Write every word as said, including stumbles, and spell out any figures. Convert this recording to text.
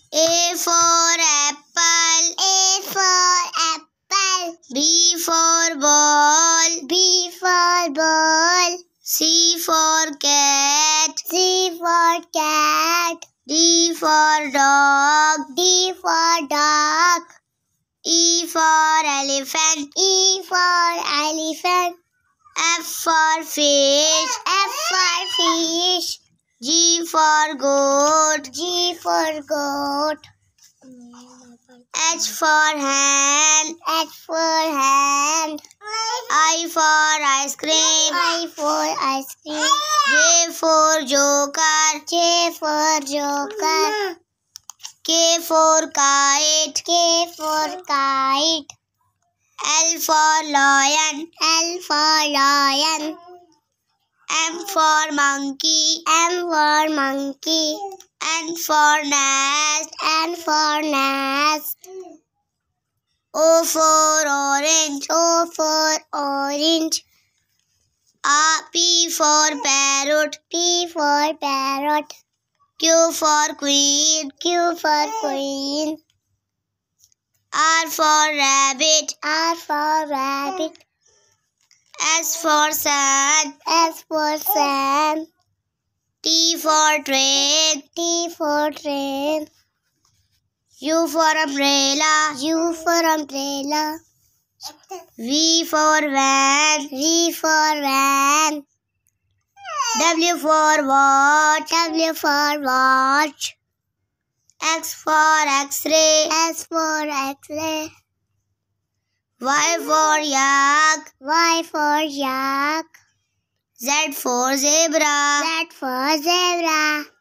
A for apple. A for apple. B for ball. B for ball. C for cat. C for cat. D for dog. D for dog. E for elephant. E for elephant. F for fish. F for fish. G for goat. G for goat. H for hen. H for hand. I for ice cream. I for ice cream. J for joker. J for joker. K for kite. K for kite. L for lion. L for lion. M for monkey. M for monkey. N for nest. N for nest. O for orange. O for orange. A P for parrot. P for parrot. Q for queen. Q for queen. R for rabbit. R for rabbit. S for sun. S for sun. T for train. T for train. U for umbrella. U for umbrella. V for van. V for van. W for watch. W for watch. X for x-ray. S for x-ray. Y for yak. Y for yak. Z for zebra. Z for zebra.